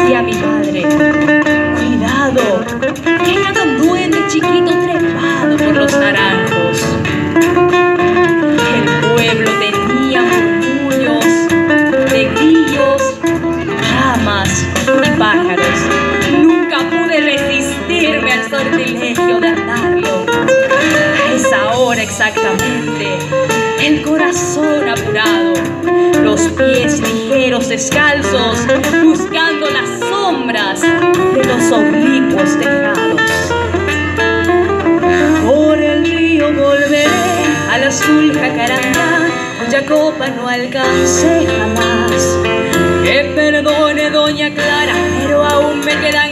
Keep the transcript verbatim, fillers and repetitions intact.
decía mi madre: cuidado, que hay un duende chiquito trepado por los naranjos. El pueblo tenía murmullos de grillos, ramas y pájaros. Nunca pude resistirme al sortilegio de andarlo. A esa hora exactamente, el corazón apurado, los pies ligeros descalzos, buscando las sombras de los oblicuos tejados. Por el río volveré al azul jacarandá, cuya copa no alcancé jamás. Que perdone doña Clara, pero aún me quedan